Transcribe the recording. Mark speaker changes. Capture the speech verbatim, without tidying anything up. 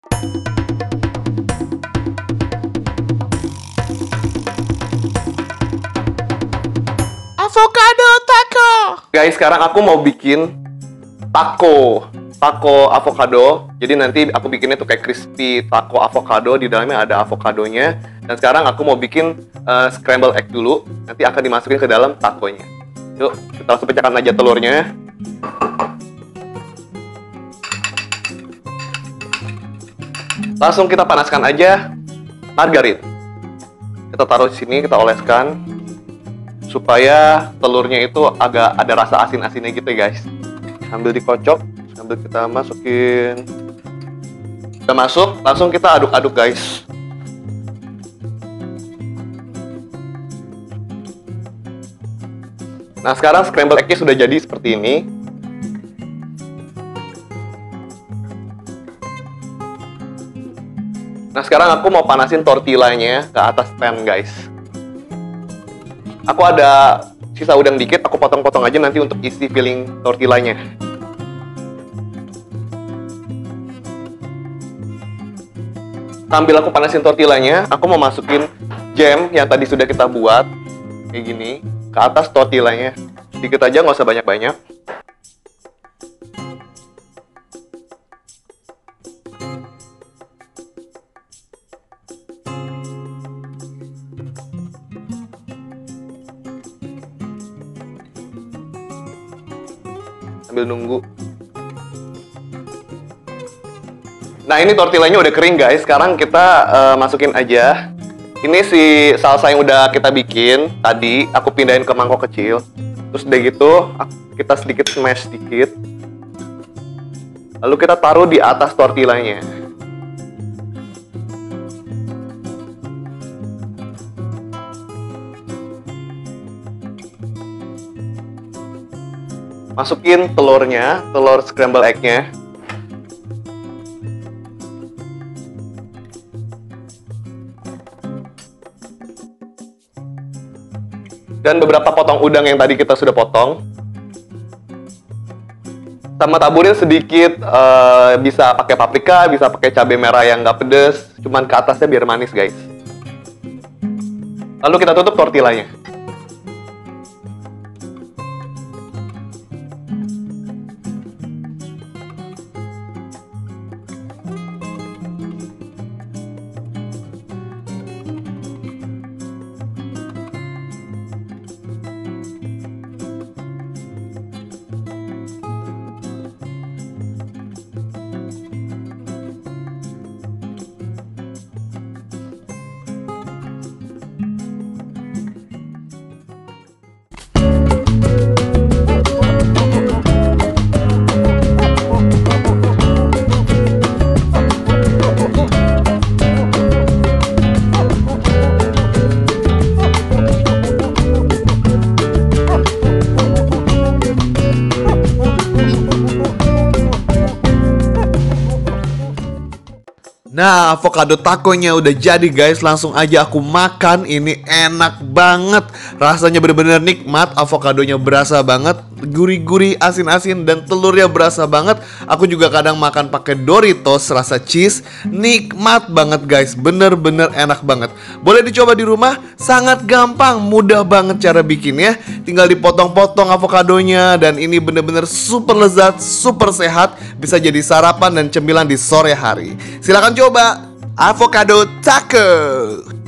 Speaker 1: Avocado taco. Guys, sekarang aku mau bikin taco. Taco avocado. Jadi nanti aku bikinnya tuh kayak crispy taco avocado. Di dalamnya ada avokadonya. Dan sekarang aku mau bikin uh, scramble egg dulu. Nanti akan dimasukin ke dalam taconya. Yuk, kita langsung pecahkan aja telurnya. Langsung kita panaskan aja margarin. Kita taruh di sini, kita oleskan supaya telurnya itu agak ada rasa asin-asinnya gitu ya guys. Sambil dikocok, sambil kita masukin. Udah masuk, langsung kita aduk-aduk guys. Nah sekarang scramble egg-nya sudah jadi seperti ini. Nah sekarang aku mau panasin tortillanya ke atas pan guys. Aku ada sisa udang dikit, aku potong-potong aja nanti untuk isi filling tortillanya. Sambil aku panasin tortillanya, aku mau masukin jam yang tadi sudah kita buat kayak gini ke atas tortillanya. Sedikit aja, nggak usah banyak-banyak. Sambil nunggu. Nah ini tortillanya udah kering guys. Sekarang kita uh, masukin aja. Ini si salsa yang udah kita bikin tadi, aku pindahin ke mangkok kecil. Terus udah gitu kita sedikit smash sedikit. Lalu kita taruh di atas tortillanya. Masukin telurnya, telur scramble egg-nya. Dan beberapa potong udang yang tadi kita sudah potong. Sama taburin sedikit, uh, bisa pakai paprika, bisa pakai cabai merah yang nggak pedes. Cuman ke atasnya biar manis guys. Lalu kita tutup tortillanya. Nah, avocado taconya udah jadi guys. Langsung aja aku makan. Ini enak banget. Rasanya bener-bener nikmat. Avokadonya berasa banget, gurih-gurih, asin-asin, dan telurnya berasa banget. Aku juga kadang makan pakai Doritos rasa cheese. Nikmat banget guys. Bener-bener enak banget. Boleh dicoba di rumah. Sangat gampang, mudah banget cara bikinnya. Tinggal dipotong-potong avokadonya. Dan ini bener-bener super lezat, super sehat. Bisa jadi sarapan dan cemilan di sore hari. Silahkan coba avocado taco.